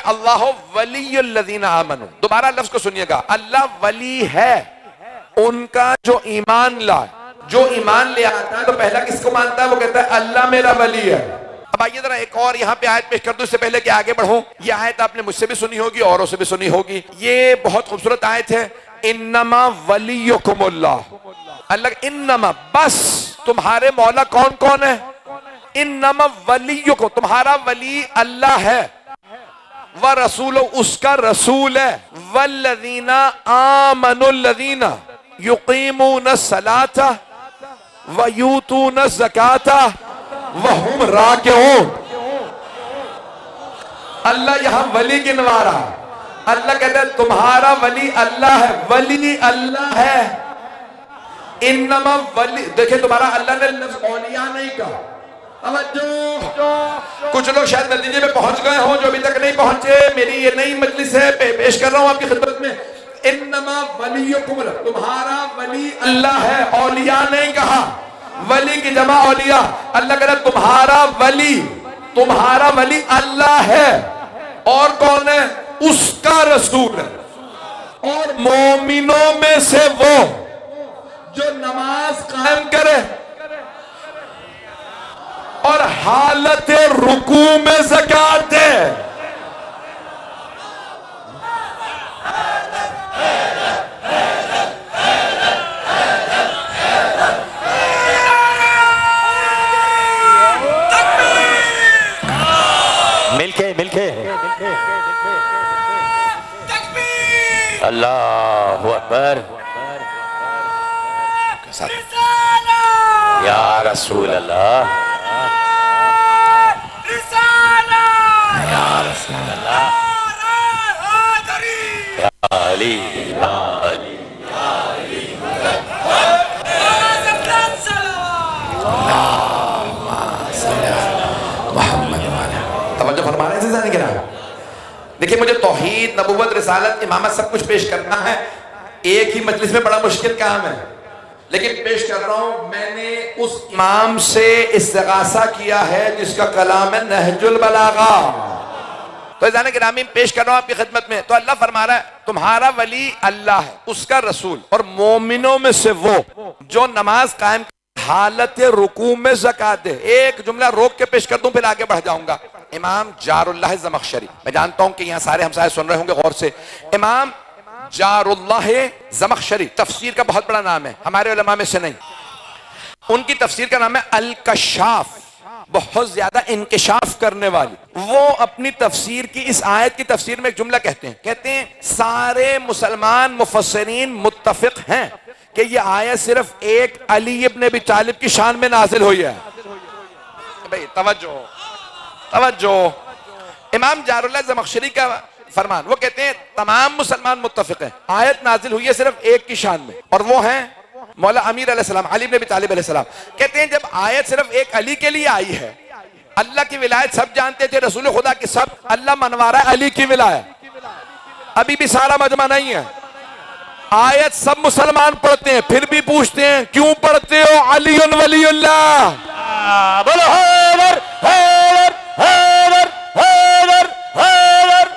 अल्लाह वलीयुल्लज़ीना आमनू। दोबारा लफ्ज को सुनिएगा, अल्लाह वली है उनका जो ईमान लाए। जो ईमान ले आता है तो पहला किसको मानता है? वो कहता है अल्लाह मेरा वली है। अब आइए जरा एक और यहाँ पे आयत पेश कर दूं इससे पहले कि आगे बढ़ूं। ये आयत आपने मुझसे भी सुनी होगी, औरों से भी सुनी होगी। ये बहुत खूबसूरत आयत है, इन्नमा वलियुकुमुल्लाह। अल्लाह इन्नमा, बस तुम्हारे मौला कौन कौन है? इन्नमा वलियुकुम, तुम्हारा वली अल्लाह है। व रसूल, उसका रसूल है। वल्लज़ीना आमनुल्लज़ीना युकीमून सलाता व यूतून ज़काता वहुम राकिऊन। अल्लाह यहां वली गिनवा रहा। अल्लाह कहता है तुम्हारा वली अल्लाह है, वली अल्लाह है। इन्नमा वली, देखिए तुम्हारा अल्लाह ने लफ्ज़ औलिया नहीं कहा। कुछ लोग शायद नतीजे में पहुंच गए हों जो अभी तक नहीं पहुंचे। मेरी ये नई मजलिस है, पेश कर रहा हूं आपकी खिदमत में। इन्नमा वलियुकुम, तुम्हारा वली अल्लाह है, औलिया नहीं कहा। वली की जमा औलिया। अल्लाह कह रहा तुम्हारा वली अल्लाह है। और कौन है? उसका रसूल है। और मोमिनों में से वो जो नमाज कायम करे और हालत रुकू में ज़कात दे। मिलके अल्लाहु अकबर। या रसूल अल्लाह, या रसूल अल्लाह, या अली, या अली, तवज्जो फरमा रहे हैं क्या? देखिए मुझे तौहीद, नबुव्वत, रिसालत, इमामत सब कुछ पेश करना है एक ही मजलिस में, बड़ा मुश्किल काम है, लेकिन पेश कर रहा हूं। मैंने उस इमाम से इस्तिगासा किया है जिसका कलाम है नहजुल बलागा। तो जाने के नामी पेश कर रहा हूं आपकी खिदमत में। तो अल्लाह फरमा रहा है तुम्हारा वली अल्लाह है, उसका रसूल, और मोमिनों में से वो जो नमाज कायम हालत रुकू में ज़कात दे। एक जुमला रोक के पेश कर दूं फिर आगे बढ़ जाऊंगा। इमाम जारुल्लाह ज़मख़शरी, मैं जानता हूं कि यहां सारे हमसाये सुन रहे होंगे गौर से। इमाम जारुल्लाह ज़मख़शरी तफसीर का बहुत बड़ा नाम है, हमारे उलमा में से नहीं। उनकी तफसीर का नाम है अल कशाफ, बहुत ज्यादा इंकिशाफ करने वाली। वो अपनी तफसीर की इस आयत की तफसीर में एक जुमला कहते हैं सारे मुसलमान मुफस्सिरीन मुत्तफिक हैं कि ये आयत सिर्फ एक अली इब्न अबी तालिब की शान में नाजिल हुई है। भाई तवज्जो, इमाम जारुल्लाह ज़मख़शरी का फरमान, वो कहते हैं तमाम मुसलमान मुत्तफिक हैं, आयत नाजिल हुई है सिर्फ एक की शान में, और वो हैं मौला अमीर अलैहिस्सलाम, अली इब्न अबी तालिब अलैहिस्सलाम। कहते हैं जब आयत सिर्फ एक अली के लिए आई है, अल्लाह की विलायत सब जानते थे, रसूल खुदा की सब, अल्लाह मनवा रहा है अली की विलायत। अभी भी सारा मजमा नहीं है, आयत सब मुसलमान पढ़ते हैं, फिर भी पूछते हैं क्यों पढ़ते हो अली वलीउल्लाह। बोलो हैदर हैदर हैदर हैदर हैदर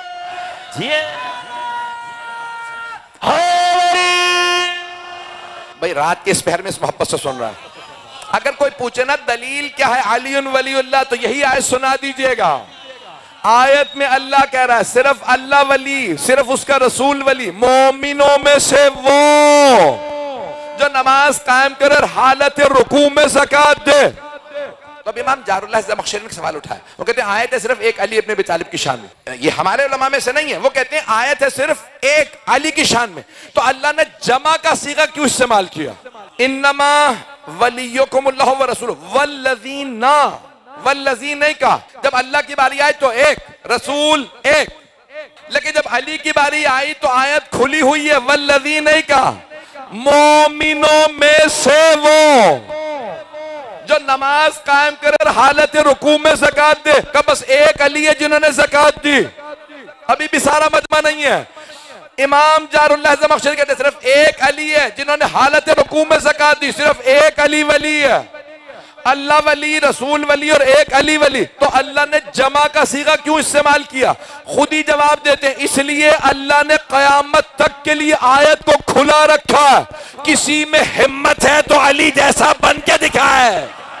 भाई रात के इस पहर में इस मोहब्बत से सुन रहा है। अगर कोई पूछे ना दलील क्या है अली वलीउल्लाह, तो यही आयत सुना दीजिएगा। आयत में अल्लाह कह रहा है सिर्फ अल्लाह वली, सिर्फ उसका रसूल वली, मोमिनों में से वो जो नमाज कायम करे और हालत रुकू में ज़कात दे। तो अब इमाम जारुल्लाह ज़मख़शरी ने सवाल उठाया, वो कहते हैं आयत है सिर्फ एक अली इब्न अबी तालिब की शान में। ये हमारे उलमा में से नहीं है, वो कहते हैं आयत है सिर्फ एक अली की शान में, तो अल्लाह ने जमा का सीगा क्यों इस्तेमाल किया? इन्नमा वलियुकुमुल्लाहु व रसूलुहु वल्लज़ीना, वल्लज़ीन नहीं कहा। जब अल्लाह की बारी आई तो एक, रसूल एक, लेकिन जब अली की बारी आई तो आयत खुली हुई है, वल्लज़ीन नहीं कहा। मोमिनों में से वो जो नमाज कायम करे हालत रुकू में ज़कात दे, का बस एक अली है जिन्होंने ज़कात दी, अभी भी सारा मजमा नहीं है। इमाम जारुल्लाह ज़मख़शरी कहते सिर्फ एक अली है जिन्होंने हालत रुकू में ज़कात दी, सिर्फ एक अली वली है। अल्लाह वली, रसूल वली और एक अली वली, तो अल्लाह ने जमा का सीगा क्यों इस्तेमाल किया? खुद ही जवाब देते हैं, इसलिए अल्लाह ने कयामत तक के लिए आयत को खुला रखा। किसी में हिम्मत है तो अली जैसा बन के दिखाए।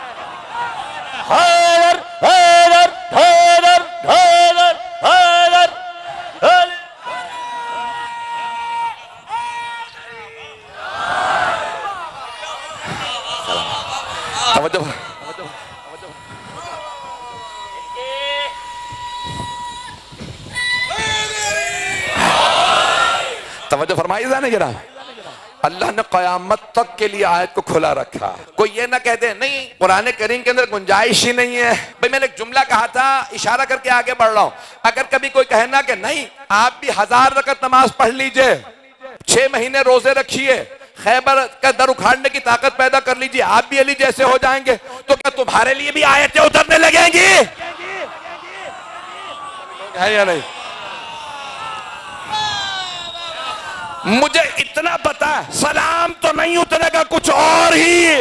हैदर हैदर हैदर हैदर हैदर हैदर। तवज्जो फरमाइए ना जरा। अल्लाह ने कयामत तक के लिए आयत को खुला रखा। कोई ये ना कह दे नहीं कुरान करीम के अंदर गुंजाइश ही नहीं है। भाई मैंने एक जुमला कहा था, इशारा करके आगे बढ़ रहा हूं। अगर कभी कोई कहना कि नहीं आप भी 1000 रकत नमाज पढ़ लीजिए, 6 महीने रोजे रखिए, खैबर का दर उखाड़ने की ताकत पैदा कर लीजिए, आप भी अली जैसे हो जाएंगे, तो क्या तुम्हारे लिए भी आयतें उतरने लगेंगी? है या नहीं? मुझे इतना पता है सलाम तो नहीं उतरेगा, कुछ और ही।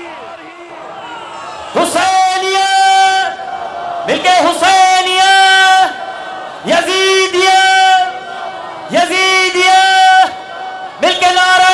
हुसैनिया मिलके हुसैनिया, यजीदिया यजीदिया मिलके नारे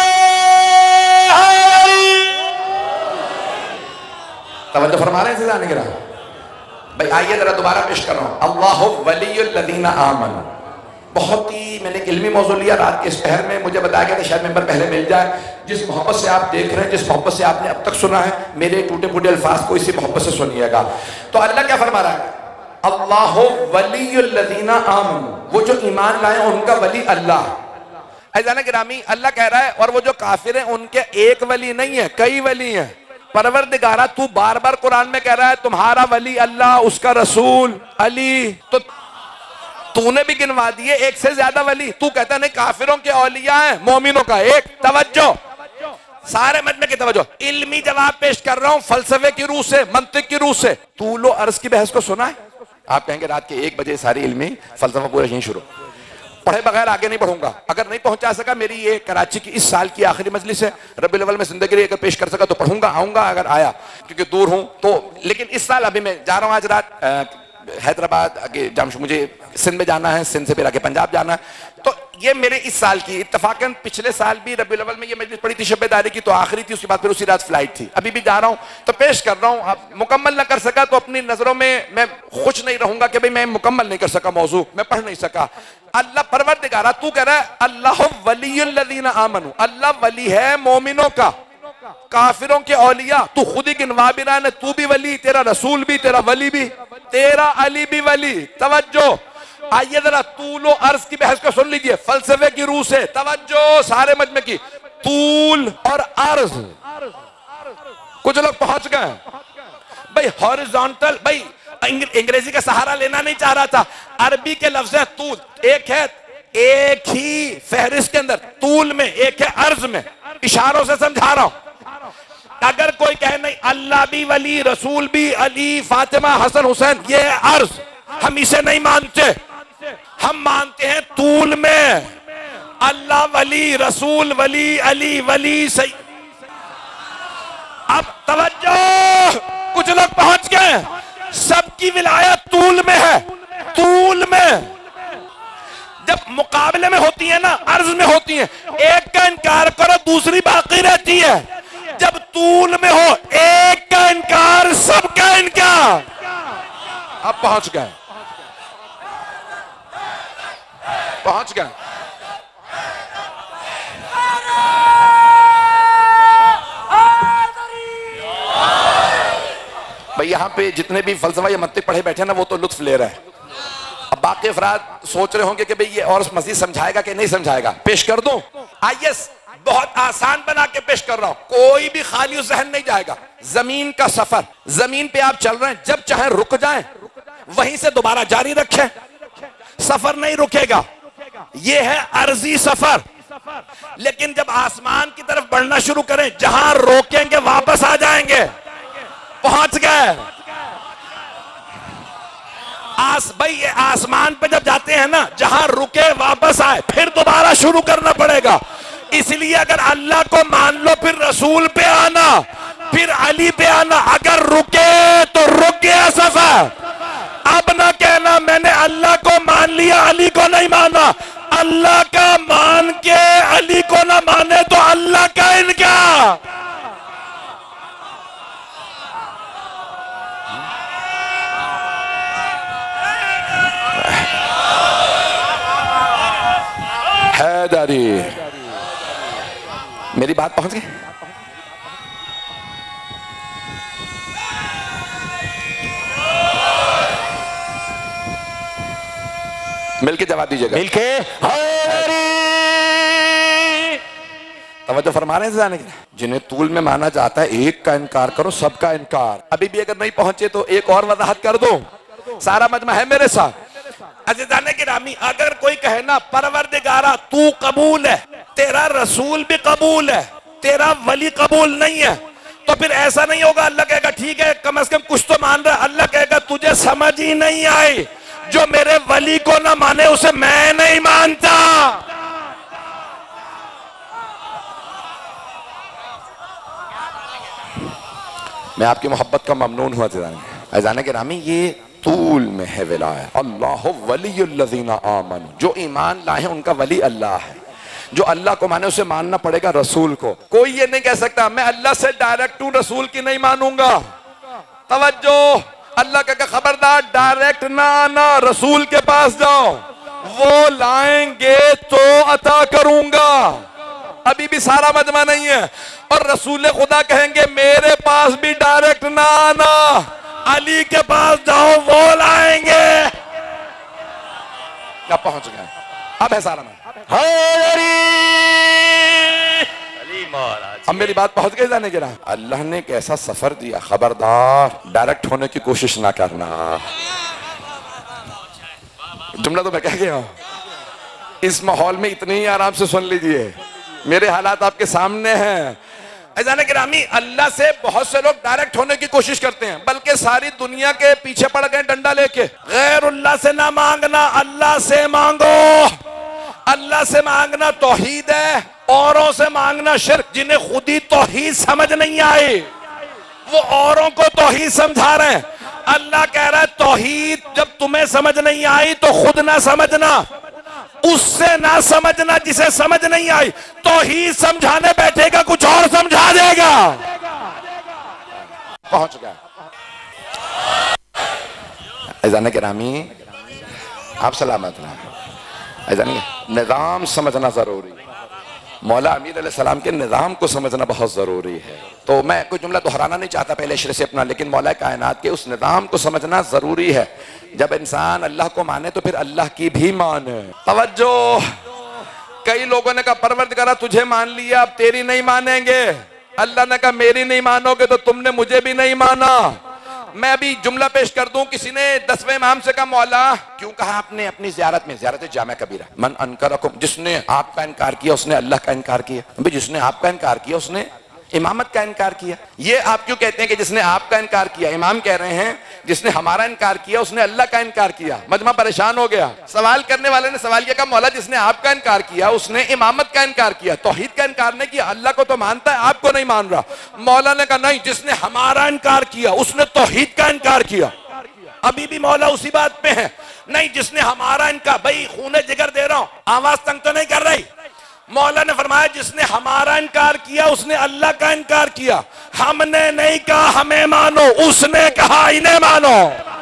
तवज्जो फरमा रहे हैं जाने के रहा। भाई आइए जरा दोबारा पेश कर रहा हूं। अल्लाहु वलियुल लदीना आमनू, बहुत ही मैंने इल्मी मौजू लिया रात के इस पहर में। मुझे बताया गया था शायद मेंबर पहले मिल जाए। जिस मोहब्बत से आप देख रहे हैं, जिस मोहब्बत से आपने अब तक सुना है, मेरे टूटे फूटे अल्फाज को इसी मोहब्बत से सुनिएगा। तो अल्लाह क्या फरमा रहा है? अल्लाहु वलियुल लदीना आमनू, वो जो ईमान लाए उनका वली अल्लाह। ऐसा गिरामी अल्लाह कह रहा है, और वो जो काफिर हैं उनके एक वली नहीं है, कई वली हैं। परवरदिगारा तू बार बार कुरान में कह रहा है तुम्हारा वली अल्लाह, उसका रसूल अली, तो तूने भी गिनवा दिए एक से ज्यादा वली। तू कहता नहीं काफिरों के औलिया है, मोमिनों का एक। तवज्जो सारे मजमे की तवज्जो। इल्मी जवाब पेश कर रहा हूं फलसफे की रूह से, मंतिक की रूह से। तूलो अर्ज की बहस को सुना है? आप कहेंगे रात के 1 बजे सारी इल्मी फलसफा पूरा यहीं शुरू, पढ़े बगैर आगे नहीं बढ़ूंगा। अगर नहीं पहुंचा सका, मेरी ये कराची की इस साल की आखिरी मजलिस है, रबीउल अव्वल में जिंदगी अगर पेश कर सका तो पढ़ूंगा, आऊंगा अगर आया, क्योंकि दूर हूं तो। लेकिन इस साल अभी मैं जा रहा हूं, आज रात हैदराबाद, आगे जामशू, मुझे सिंध में जाना है, सिंध से फिर आगे पंजाब जाना है। तो ये मेरे इस साल की, इत्तफाकन पिछले साल भी रबीउल अव्वल में ये मजलिस पड़ी थी, शब-ए-दारी की, तो आखिरी थी, उसके बाद फिर उसी रात फ्लाइट थी। अभी भी जा रहा हूं तो पेश कर रहा हूं। आप मुकम्मल ना कर सका तो अपनी नजरों में मैं खुश नहीं रहूंगा कि भाई मैं मुकम्मल नहीं कर सका, मौजू मैं पढ़ नहीं सका। अल्लाह परवरदिगारा तू कह रहा है अल्लाह वलियुल लदीना आमनू, अल्लाह वली है मोमिनों का, काफिरों के औलिया तू खुद ही गिनवा भी रहा है। तू भी वली, तेरा रसूल भी, तेरा वली भी, तेरा अली भी वली। तवज्जो, आइए जरा तूल अर्ज की बहस को सुन लीजिए फलसफे की रूह से। तवज्जो सारे मजमे की। तूल और अर्ज, कुछ लोग पहुंच गए भाई हॉरिजॉन्टल। भाई अंग्रेजी का सहारा लेना नहीं चाह रहा था, अरबी के लफ्ज है तूल, एक है एक ही फहरिस्त के अंदर, तूल में एक है अर्ज में। इशारों से समझा रहा हूं। अगर कोई कहे नहीं अल्लाह भी वली, रसूल भी, अली, फातिमा, हसन, हुसैन, ये है अर्ज, हम इसे नहीं मानते। हम मानते हैं तूल में अल्लाह वली, रसूल वली, अली वली। सही। अब तवज्जो, कुछ लोग पहुंच गए, सबकी विलायत तूल में है। तूल में जब मुकाबले में होती है ना, अर्ज में होती है, एक का इनकार करो दूसरी बाकी रहती है। जब तूल में हो, एक का इनकार सबका इनकार। अब पहुंच गए, पहुंच गए। भाई यहां पे जितने भी फलसफा या मंतिक पढ़े बैठे ना, वो तो लुत्फ ले रहे हैं। अब बाकी अफराद सोच रहे होंगे कि भाई ये और मजीद समझाएगा कि नहीं समझाएगा। पेश कर दूं? आइए, बहुत आसान बना के पेश कर रहा हूं, कोई भी खाली जहन नहीं जाएगा। जमीन का सफर, जमीन पे आप चल रहे हैं, जब चाहे रुक जाएं, वहीं से दोबारा जारी रखें, सफर नहीं रुकेगा। ये है अर्जी सफर। लेकिन जब आसमान की तरफ बढ़ना शुरू करें, जहां रोकेंगे वापस आ जाएंगे। पहुंच गए। भाई ये आसमान पे जब जाते हैं ना, जहां रुके वापस आए, फिर दोबारा शुरू करना पड़ेगा। इसलिए अगर अल्लाह को मान लो, फिर रसूल पे आना, फिर अली पे आना। अगर रुके तो रुक गया सफर। अब ना कहना मैंने अल्लाह को मान लिया अली को नहीं माना। अल्लाह का मान के अली को ना माने तो अल्लाह का इनकार। हैदरी, मेरी बात पहुंच गई? मिलके जवाब दीजिएगा। मिलके हैदरी। तवज्जो फरमा रहे हैं जाने के। जिन्हें तूल में माना जाता है एक का इनकार करो, सबका इनकार। अभी भी अगर नहीं पहुंचे तो एक और वजाहत कर दो। सारा मजमा है मेरे साथ। अज़ीज़ाने गिरामी, अगर कोई कहे ना परवरदिगारा तू कबूल है, तेरा रसूल भी कबूल है, तेरा वली कबूल नहीं है, तो फिर ऐसा नहीं होगा। अल्लाह कहेगा ठीक है कम से कम कुछ तो मान रहा है। अल्लाह कहेगा तुझे समझ ही नहीं आई, जो मेरे वली को ना माने उसे मैं नहीं मानता। मैं आपकी मोहब्बत का ममनून हुआ। अज़ीज़ाने गिरामी, ये तूल में है विलायत। अल्लाह वलियुल्लज़ीना आमनू, जो ईमान लाए उनका वली अल्लाह है। जो अल्लाह को माने उसे मानना पड़ेगा रसूल को। कोई ये नहीं कह सकता मैं अल्लाह से डायरेक्ट हूं रसूल की नहीं मानूंगा। तवज्जो, अल्लाह का खबरदार डायरेक्ट ना आना, रसूल के पास जाओ, वो लाएंगे तो अता करूंगा। अभी भी सारा मजमा नहीं है। और रसूल खुदा कहेंगे मेरे पास भी डायरेक्ट ना आना, अली के पास जाओ वो लाएंगे। क्या पहुंच गए? अब है सारा मजमा। अब मेरी बात पहुंच गई जाने के ना। अल्लाह ने कैसा सफर दिया, खबरदार डायरेक्ट होने की कोशिश ना करना। जुमला तो मैं कह गया हूं। इस माहौल में इतनी ही आराम से सुन लीजिए, मेरे हालात आपके सामने हैं। अज़ीज़ाने गिरामी, अल्लाह से बहुत से लोग डायरेक्ट होने की कोशिश करते हैं, बल्कि सारी दुनिया के पीछे पड़ गए डंडा लेके। गैरुल्लाह से ना मांगना, अल्लाह से मांगो। अल्लाह से मांगना तौहीद है, औरों से मांगना शिर्क। जिन्हें खुद ही तौहीद समझ नहीं आए वो औरों को तौहीद समझा रहे हैं। अल्लाह कह रहा है तौहीद जब तुम्हें समझ नहीं आई तो खुद ना समझना, उससे ना समझना जिसे समझ नहीं आई। तौहीद समझाने बैठेगा कुछ और समझा देगा। पहुंच गया। अज़ीज़ाने गिरामी, आप सलामत रहें। निज़ाम समझना जरूरी है। मौला अमीर अलैहिस्सलाम के निज़ाम को समझना बहुत जरूरी है। तो मैं कोई जुमला दोहराना नहीं चाहता पहले शेर से अपना, लेकिन मौला कायनात के उस निज़ाम को समझना जरूरी है। जब इंसान अल्लाह को माने तो फिर अल्लाह की भी माने। तवज्जो, कई लोगों ने कहा परवरदिगारा तुझे मान लिया अब तेरी नहीं मानेंगे। अल्लाह ने कहा मेरी नहीं मानोगे तो तुमने मुझे भी नहीं माना। मैं अभी जुमला पेश कर दूं। किसी ने 10वें इमाम से कहा मौला क्यों कहा आपने अपनी ज़ियारत में, ज़ियारत जामे कबीरा, मन अनकरकुम, जिसने आपका इनकार किया उसने अल्लाह का इनकार किया। जिसने आपका इनकार किया उसने इमामत का इनकार किया। ये आप क्यों कहते हैं कि जिसने आपका इनकार किया? इमाम कह रहे हैं जिसने हमारा इनकार किया उसने अल्लाह का इनकार किया। मजमा परेशान हो गया। सवाल करने वाले ने सवाल किया मौला जिसने आपका इनकार किया उसने इमामत का इनकार किया, तौहीद का इनकार नहीं किया। अल्लाह को तो मानता है, आपको नहीं मान रहा। मौला ने कहा नहीं, जिसने हमारा इनकार किया उसने तौहीद का इनकार किया। अभी भी मौला उसी बात पे है। नहीं, जिसने हमारा इनकार, भाई खूने जिगर दे रहा हूं, आवाज तंग तो नहीं कर रही। मौला ने फरमाया जिसने हमारा इनकार किया उसने अल्लाह का इनकार किया। हमने नहीं कहा हमें मानो, उसने कहा इन्हें मानो।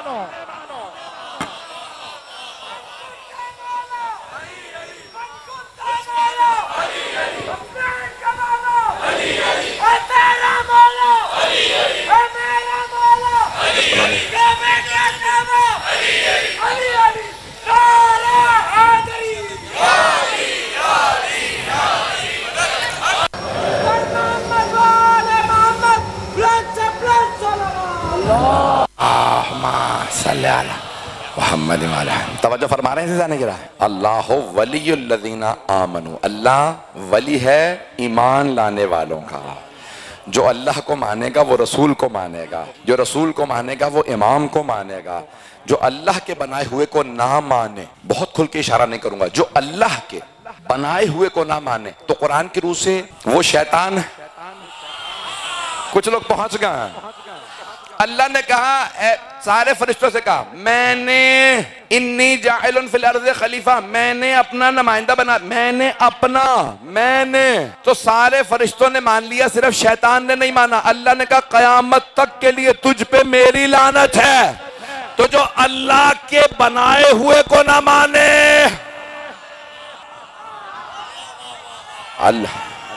तवज्जो फरमा रहे हैं जाने के रहा। अल्लाह वलियुल्लज़ीना आमनू, अल्लाह वली है ईमान लाने वालों का। जो अल्लाह को मानेगा वो रसूल को मानेगा, जो रसूल को मानेगा वो इमाम को मानेगा। जो अल्लाह के बनाए हुए को ना माने, बहुत खुल के इशारा नहीं करूंगा, जो अल्लाह के बनाए हुए को ना माने तो कुरान की रूह से वो शैतान है। कुछ लोग पहुंच गए हैं। अल्लाह ने कहा, सारे फरिश्तों से कहा, मैंने इन्नी जाइलुन फिल अर्ज़ खलीफा, मैंने अपना नुमाइंदा बना, मैंने तो सारे फरिश्तों ने मान लिया, सिर्फ शैतान ने नहीं माना। अल्लाह ने कहा कयामत तक के लिए तुझ पे मेरी लानत है, तो जो अल्लाह के बनाए हुए को ना माने। अल्लाह,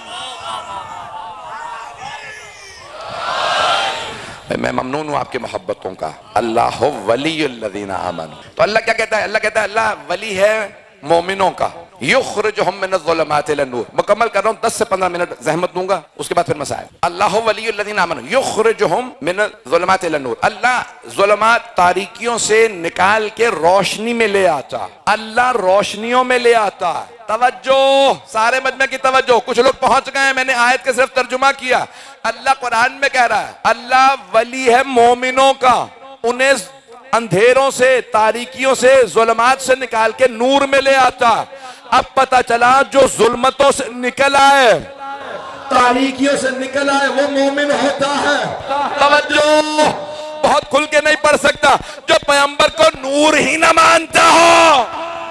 मैं ममनून हूं आपकी मोहब्बतों का। अल्लाह वलीयुल्लज़ीना आमनू, तो अल्लाह क्या कहता है? अल्लाह कहता है अल्लाह वली है मोमिनों का। युखरिजुहुम मिनज़्ज़ुलुमाति इलन-नूर। मुकम्मल कर रहा हूं, 10 से 15 मिनट जहमत दूंगा, उसके बाद फिर मसाइल। अल्लाह वलीयुल्लज़ीना आमनू युखरिजुहुम मिनज़्ज़ुलुमाति इलन-नूर। अल्लाह ज़ुलमात, तारीकियों से निकाल के रोशनी में ले आता। अल्लाह रोशनियों में ले आता। तवज्जो, सारे मजमे की तवज्जो। कुछ लोग पहुंच गए, मैंने आयत के सिर्फ तर्जुमा किया। अल्लाह कुरान में कह रहा है अल्लाह वली है मोमिनों का, उन्हें अंधेरों से, तारीकियों से, जुल्मात से निकाल के नूर में ले आता। अब पता चला जो जुल्मतों से निकल आए, तारीकियों से निकल आए, वो मोमिन होता है। तवज्जो, बहुत खुल के नहीं पढ़ सकता। जो पैगंबर को नूर ही ना मानता हो,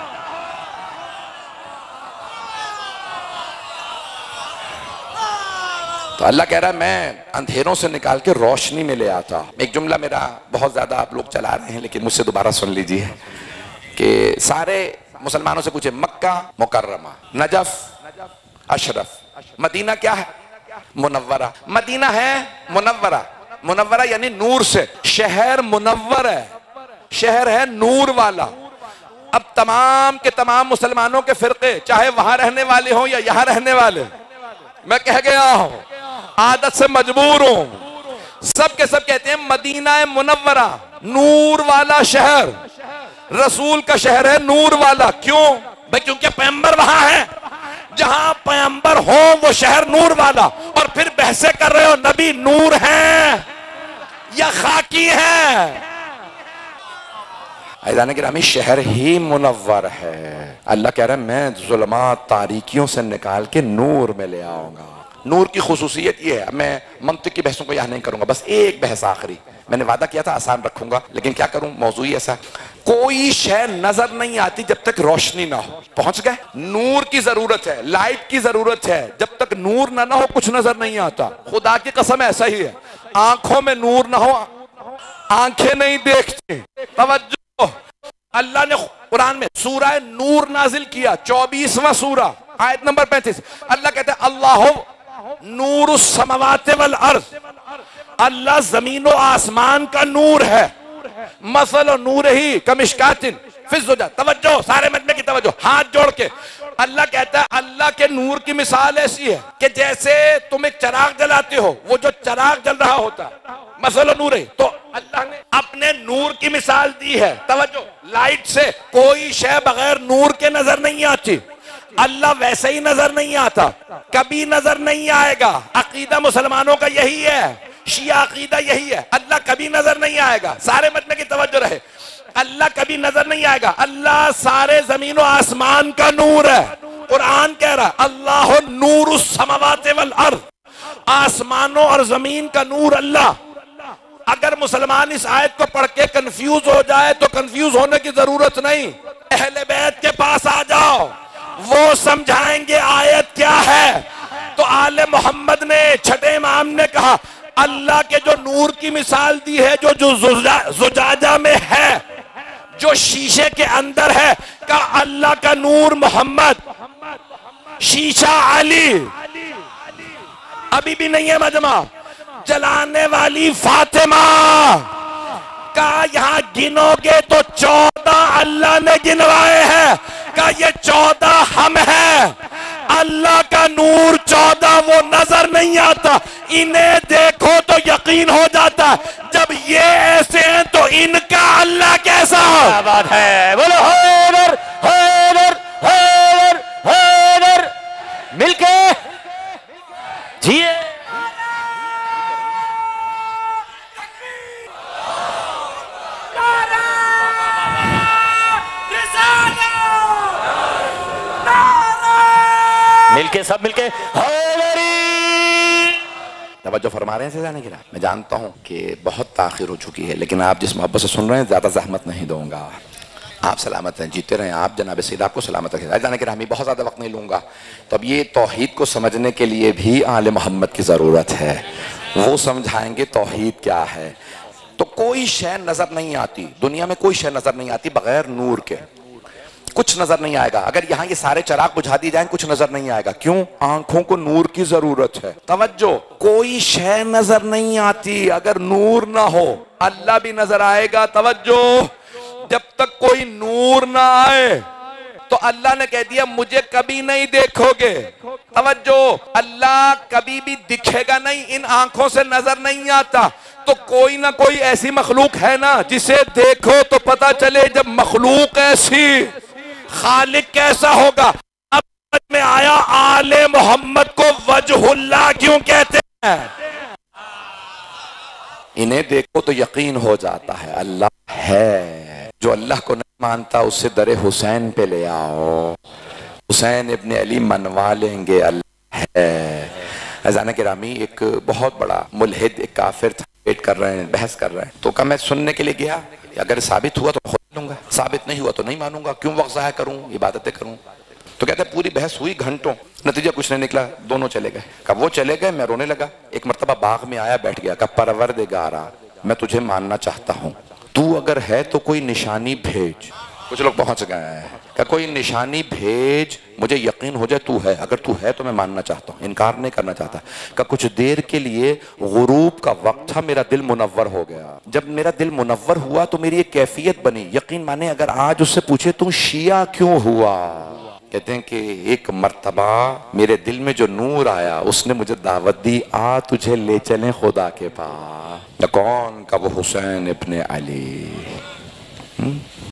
तो अल्लाह कह रहा है मैं अंधेरों से निकाल के रोशनी में ले आता। एक जुमला मेरा बहुत ज्यादा आप लोग चला रहे हैं, लेकिन मुझसे दोबारा सुन लीजिए कि सारे मुसलमानों से पूछे, मक्का मुकर्रमा, नजफ अशरफ, मदीना क्या है? मुनव्वरा। मदीना है मुनव्वरा, मुनव्वरा यानी नूर से, शहर मुनव्वर है, शहर है नूर वाला। अब तमाम के तमाम मुसलमानों के फिरके, चाहे वहां रहने वाले हों या यहां रहने वाले, मैं कह गया हूं, आदत से मजबूर हूं, सब के सब कहते हैं मदीना मुनव्वरा, नूर वाला शहर, रसूल का शहर है नूर वाला। क्यों भाई? क्योंकि पैगंबर वहां है। जहां पैगंबर हो वो शहर नूर वाला। और फिर बहसे कर रहे हो नबी नूर है या खाकी है? ऐदान गिरामी, शहर ही मुनव्वर है। अल्लाह कह रहा है मैं जुल्मात, तारीकियों से निकाल के नूर में ले आऊंगा। नूर की खुसूसियत ये है, मैं मंतिक की बहसों को यहां नहीं करूंगा, बस एक बहस आखिरी, मैंने वादा किया था आसान रखूंगा, लेकिन क्या करूं, मौजूद ही ऐसा। कोई शय नजर नहीं आती जब तक रोशनी ना हो। पहुंच गए? नूर की जरूरत है, लाइट की जरूरत है। जब तक नूर ना हो कुछ नजर नहीं आता। खुदा की कसम ऐसा ही है, आंखों में नूर ना हो आंखें नहीं देखती। तवज्जो, अल्लाह ने कुरान में सूरह नूर नाजिल किया, 24वां सूरा, आयत नंबर 35। अल्लाह कहते हैं अल्लाह नूरुस समावाति वल अर्ज़, अल्लाह जमीन और आसमान का नूर है। मसल नूर ही कमिश्कातिन फिज़ ज़ुजाज। तवज्जो, सारे मजमे की तवज्जो, हाथ जोड़ के अल्लाह कहता है अल्लाह के नूर की मिसाल ऐसी है कि जैसे तुम एक चिराग जलाते हो, वो जो चिराग जल रहा होता मसल नूर है, तो अल्लाह ने अपने नूर की मिसाल दी है। तवज्जो, लाइट से कोई शय बगैर नूर के नजर नहीं आती। अल्लाह वैसे ही नजर नहीं आता, कभी नजर नहीं आएगा। अकीदा मुसलमानों का यही है, शिया अकीदा यही है, अल्लाह कभी नजर नहीं आएगा। सारे मजमे की तवज्जो रहे, अल्लाह कभी नजर नहीं आएगा। अल्लाह सारे जमीन और आसमान का नूर है। कुरान कह रहा है अल्लाह नूरुस समावाति वल अर्ज़, आसमानों और जमीन का नूर अल्लाह। अगर मुसलमान इस आयत को पढ़ के कंफ्यूज हो जाए तो कंफ्यूज होने की जरूरत नहीं, अहले बैत के पास आ जाओ, वो समझाएंगे आयत क्या है। तो आले मोहम्मद ने, छठे इमाम ने कहा अल्लाह के जो नूर की मिसाल दी है, जो जुजाजा में है, जो शीशे के अंदर है, का अल्लाह का नूर मोहम्मद, शीशा अली, अभी भी नहीं है मजमा, जलाने वाली फातिमा का यहाँ गिनोगे तो 14 अल्लाह ने गिनवाए हैं, का ये 14 हम हैं। अल्लाह का नूर 14 वो नजर नहीं आता, इन्हें देखो तो यकीन हो जाता है। जब ये ऐसे हैं तो इनका अल्लाह कैसा? क्या बात है, बोलो हैदर हैदर हैदर हैदर, मिलके जिए। मिलके, सब मिलके हैदरी। तवज्जो फरमा रहे हैं जाने की। मैं जानता हूं कि बहुत ताखिर हो चुकी है, लेकिन आप जिस मोहब्बत से सुन रहे हैं ज्यादा जहमत नहीं दूंगा। आप सलामत हैं, जीते रहें आप, जनाब सैयद आपको सलामत रखें। जाने के हमें बहुत ज़्यादा वक्त नहीं लूँगा। तो अब ये तौहीद को समझने के लिए भी आले मोहम्मद की ज़रूरत है, वो समझाएंगे तौहीद क्या है। तो कोई शय नज़र नहीं आती दुनिया में, कोई शय नज़र नहीं आती बगैर नूर के, कुछ नजर नहीं आएगा। अगर यहाँ ये सारे चिराग बुझा दी जाएं कुछ नजर नहीं आएगा। क्यों? आंखों को नूर की जरूरत है। तवज्जो, कोई शय नजर नहीं आती अगर नूर ना हो। अल्लाह भी नजर आएगा। तवज्जो, जब तक कोई नूर ना आए तो अल्लाह ने कह दिया मुझे कभी नहीं देखोगे। तवज्जो, अल्लाह कभी भी दिखेगा नहीं, इन आंखों से नजर नहीं आता। तो कोई ना कोई ऐसी मखलूक है ना जिसे देखो तो पता चले। जब मखलूक ऐसी, खालिक कैसा होगा। अब समझ में आया आले मोहम्मद को वजहुल्लाह क्यों कहते हैं। इन्हें देखो तो यकीन हो जाता है अल्लाह है। जो अल्लाह को नहीं मानता उससे दरे हुसैन पे ले आओ, हुसैन इब्ने अली मनवा लेंगे, अल्लाह है। अज़ान गिरामी, एक बहुत बड़ा मुल्हिद, एक काफिर था, वेट कर रहे हैं, बहस कर रहे हैं। तो क्या मैं सुनने के लिए गया, अगर साबित हुआ तो खुद लूंगा, साबित नहीं हुआ तो नहीं मानूंगा। क्यों वक्त ज़ाया करूं, इबादतें करूं। तो कहते पूरी बहस हुई घंटों, नतीजा कुछ नहीं निकला, दोनों चले गए। कब वो चले गए मैं रोने लगा। एक मर्तबा बाग में आया, बैठ गया, कहा परवरदिगारा मैं तुझे मानना चाहता हूँ, तू अगर है तो कोई निशानी भेज। कुछ लोग पहुंच गए हैं, क्या कोई निशानी भेज, मुझे यकीन हो जाए तू है। अगर तू है तो मैं मानना चाहता हूँ, इनकार नहीं करना चाहता। क्या कुछ देर के लिए गुरूब का वक्त था, मेरा दिल मुनव्वर हो गया। जब मेरा दिल मुनव्वर हुआ तो मेरी एक कैफियत बनी, यकीन माने अगर आज उससे पूछे तू शिया क्यों हुआ, कहते हैं कि एक मर्तबा मेरे दिल में जो नूर आया उसने मुझे दावत दी, आ तुझे ले चलें खुदा के पास। कौन का? वो हुसैन इब्ने अली।